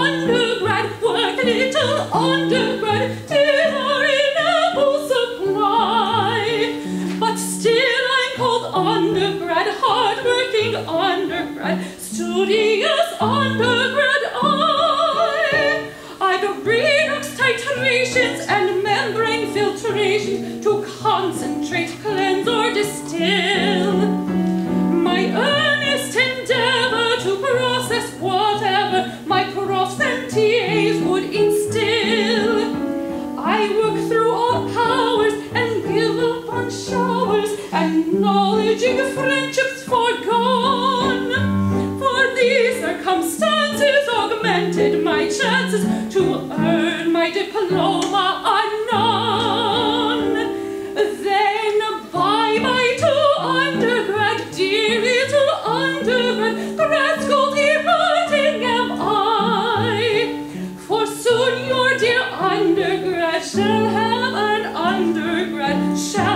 undergrad, work little undergrad, till our inable supply. But still I'm called undergrad, hard-working undergrad, studious undergrad I've redox titrations and membrane filtration to concentrate, cleanse, or distill. My earnest endeavor to process whatever my profs and TAs would instill. I work through all powers and give up on showers, acknowledging friendships forgone. For these circumstances augmented my chances to earn my diploma unknown. Then bye-bye to undergrad, dear little undergrad, grad school departing am I. For soon your dear undergrad shall have an undergrad,